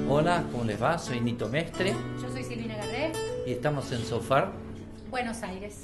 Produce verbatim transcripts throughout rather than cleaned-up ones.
Hola, ¿cómo les va? Soy Nito Mestre. Yo soy Silvina Garré. Y estamos en Sofar, Buenos Aires.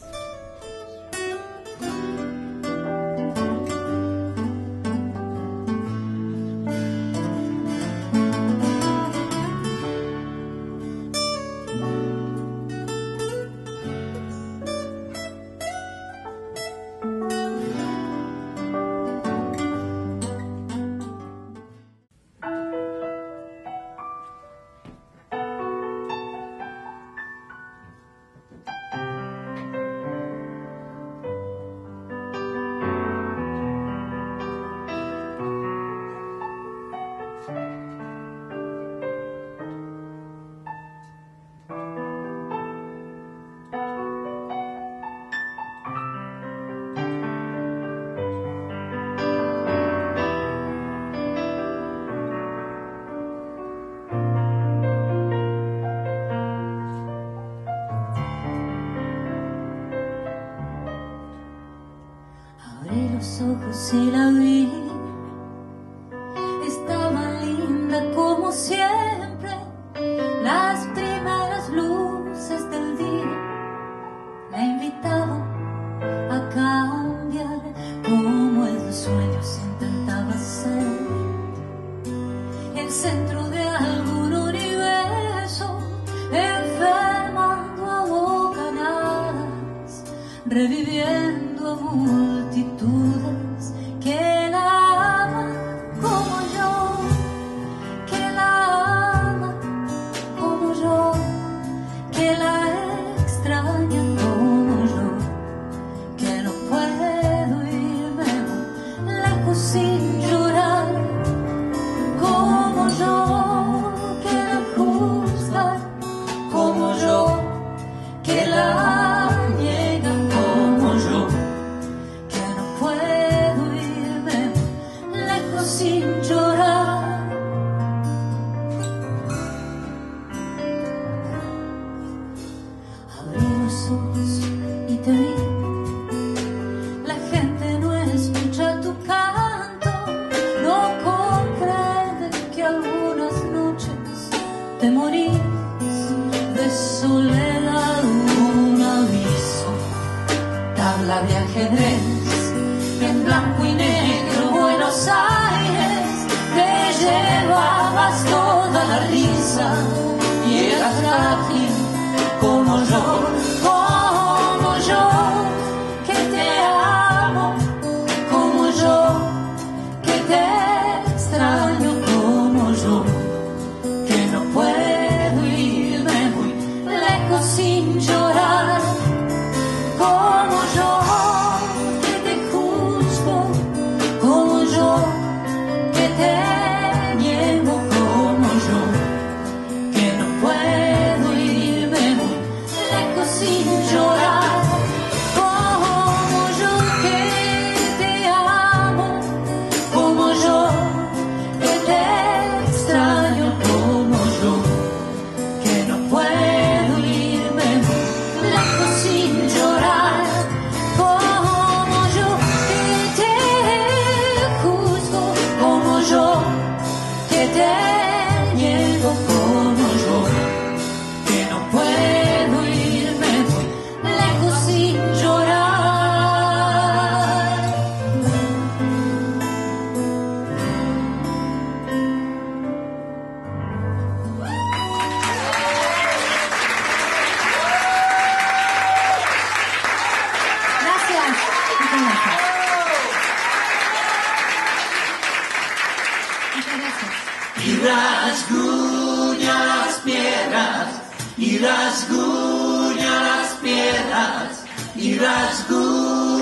Los ojos y la vi, estaba linda como siempre, las primeras luces del día la invitaban a cambiar, como en los sueños intentaba ser el centro de algún universo, enfermando a bocanadas, reviviendo a multitudes que la aman como yo, que la aman como yo, que la extrañan como yo, que no puedo irme muy lejos sin llorar como yo, que la juzgan como yo, que la niegan como yo, que no puedo irme lejos sin llorar. Abrí los ojos y te vi, la gente no escucha tu canto, no comprende que algunas noches te morís de soledad. Un aviso, tabla de ajedrez, en blanco y negro, Buenos Aires, te llevabas toda la risa y eras frágil como yo, como yo, que te amo, como yo, que te extraño como yo, que no puedo irme muy lejos sin llorar como yo, que te juzgo como yo, que te niego como yo, que no puedo irme muy lejos sin llorar como yo, que te amo como yo, que te extraño como yo, que no puedo irme muy lejos sin llorar como yo, que te juzgo como yo, que te niego como yo, que no puedo irme muy lejos sin llorar. Gracias. Muchas gracias. Muchas gracias. Y rasguña las piedras, y rasguña las piedras, y rasguña